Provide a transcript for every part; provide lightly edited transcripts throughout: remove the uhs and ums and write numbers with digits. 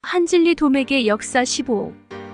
한진리 도맥의 역사 15.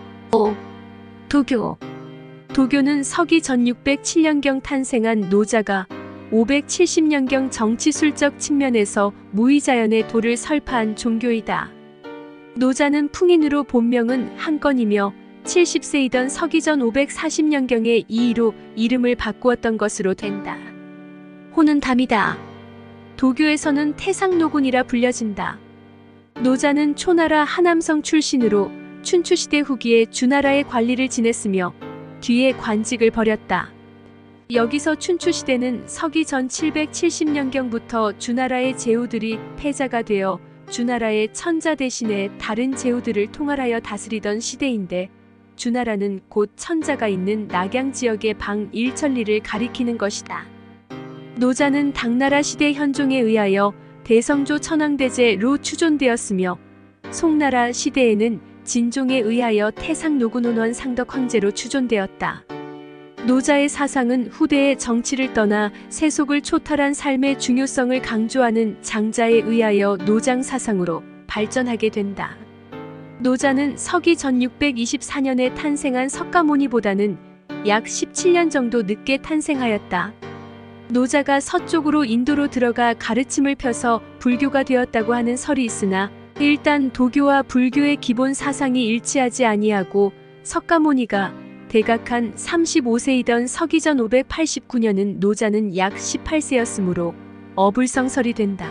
도교. 도교는 서기 전 607년경 탄생한 노자가 570년경 정치술적 측면에서 무의자연의 도를 설파한 종교이다. 노자는 풍인으로 본명은 한건이며 70세이던 서기 전 540년경에 이의로 이름을 바꾸었던 것으로 된다. 호는 담이다. 도교에서는 태상노군이라 불려진다. 노자는 초나라 하남성 출신으로 춘추시대 후기에 주나라의 관리를 지냈으며 뒤에 관직을 벌였다. 여기서 춘추시대는 서기 전 770년경부터 주나라의 제후들이 패자가 되어 주나라의 천자 대신에 다른 제후들을 통할하여 다스리던 시대인데, 주나라는 곧 천자가 있는 낙양 지역의 방 일천리를 가리키는 것이다. 노자는 당나라 시대 현종에 의하여 대성조 천황대제로 추존되었으며, 송나라 시대에는 진종에 의하여 태상노군원원 상덕 황제로 추존되었다. 노자의 사상은 후대의 정치를 떠나 세속을 초월한 삶의 중요성을 강조하는 장자에 의하여 노장 사상으로 발전하게 된다. 노자는 서기 전 624년에 탄생한 석가모니보다는 약 17년 정도 늦게 탄생하였다. 노자가 서쪽으로 인도로 들어가 가르침을 펴서 불교가 되었다고 하는 설이 있으나, 일단 도교와 불교의 기본 사상이 일치하지 아니하고 석가모니가 대각한 35세이던 서기 전 589년은 노자는 약 18세였으므로 어불성설이 된다.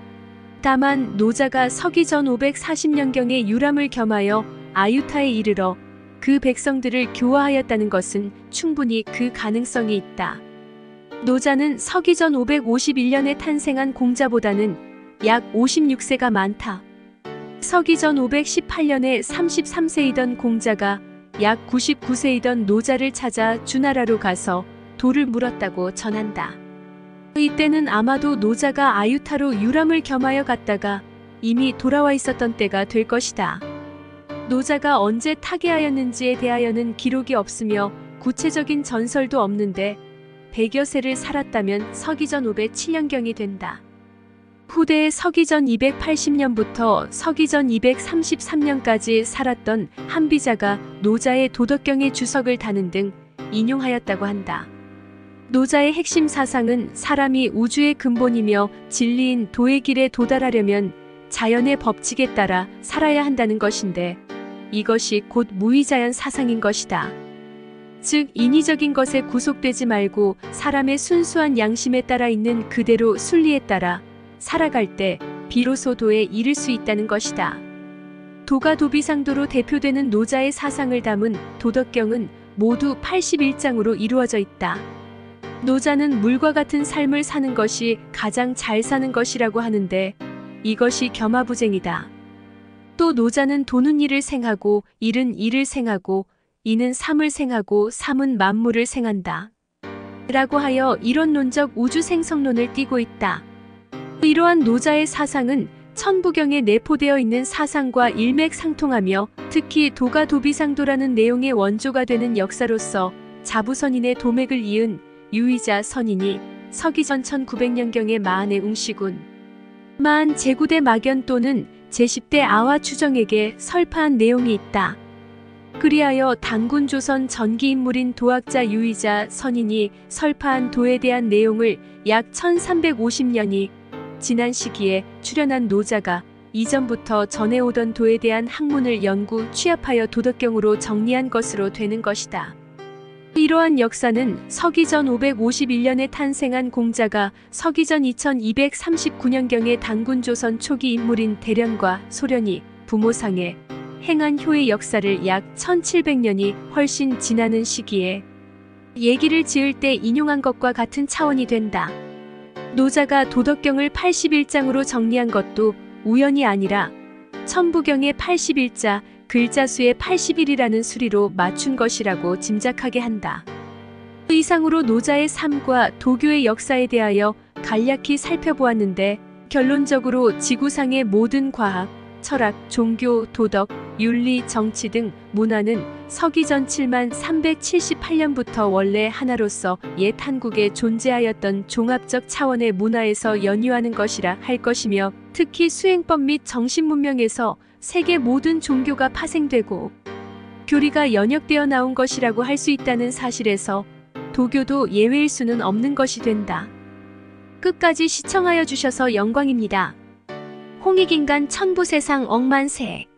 다만 노자가 서기 전 540년경에 유람을 겸하여 아유타에 이르러 그 백성들을 교화하였다는 것은 충분히 그 가능성이 있다. 노자는 서기 전 551년에 탄생한 공자보다는 약 56세가 많다. 서기 전 518년에 33세이던 공자가 약 99세이던 노자를 찾아 주나라로 가서 도를 물었다고 전한다. 이때는 아마도 노자가 아유타로 유람을 겸하여 갔다가 이미 돌아와 있었던 때가 될 것이다. 노자가 언제 타계하였는지에 대하여는 기록이 없으며 구체적인 전설도 없는데, 100여 세를 살았다면 서기 전 507년경이 된다. 후대의 서기 전 280년부터 서기 전 233년까지 살았던 한비자가 노자의 도덕경의 주석을 다는 등 인용하였다고 한다. 노자의 핵심 사상은 사람이 우주의 근본이며 진리인 도의 길에 도달하려면 자연의 법칙에 따라 살아야 한다는 것인데, 이것이 곧 무의자연 사상인 것이다. 즉 인위적인 것에 구속되지 말고 사람의 순수한 양심에 따라 있는 그대로 순리에 따라 살아갈 때 비로소 도에 이를 수 있다는 것이다. 도가 도비상도로 대표되는 노자의 사상을 담은 도덕경은 모두 81장으로 이루어져 있다. 노자는 물과 같은 삶을 사는 것이 가장 잘 사는 것이라고 하는데, 이것이 겸하부쟁이다. 또 노자는 도는 이를 생하고 일은 이를 생하고 이는 삶을 생하고 삶은 만물을 생한다 라고 하여 이론론적 우주생성론을 띠고 있다. 이러한 노자의 사상은 천부경에 내포되어 있는 사상과 일맥상통하며, 특히 도가 도비상도라는 내용의 원조가 되는 역사로서 자부선인의 도맥을 이은 유의자 선인이 서기 전 1900년경에 마한의 웅시군 마한 제9대 막연 또는 제10대 아화 추정에게 설파한 내용이 있다. 그리하여 당군조선 전기인물인 도학자 유의자 선인이 설파한 도에 대한 내용을 약 1350년이 지난 시기에 출현한 노자가 이전부터 전해오던 도에 대한 학문을 연구 취합하여 도덕경으로 정리한 것으로 되는 것이다. 이러한 역사는 서기 전 551년에 탄생한 공자가 서기 전 2239년경에 당군조선 초기 인물인 대련과 소련이 부모상에 행한 효의 역사를 약 1700년이 훨씬 지나는 시기에 얘기를 지을 때 인용한 것과 같은 차원이 된다. 노자가 도덕경을 81장으로 정리한 것도 우연이 아니라 천부경의 81자, 글자 수의 81이라는 수리로 맞춘 것이라고 짐작하게 한다. 이상으로 노자의 삶과 도교의 역사에 대하여 간략히 살펴보았는데, 결론적으로 지구상의 모든 과학, 철학, 종교, 도덕, 윤리, 정치 등 문화는 서기 전 7만 378년부터 원래 하나로서 옛 한국에 존재하였던 종합적 차원의 문화에서 연유하는 것이라 할 것이며, 특히 수행법 및 정신문명에서 세계 모든 종교가 파생되고 교리가 연역되어 나온 것이라고 할 수 있다는 사실에서 도교도 예외일 수는 없는 것이 된다. 끝까지 시청하여 주셔서 영광입니다. 홍익인간 천부세상 억만세.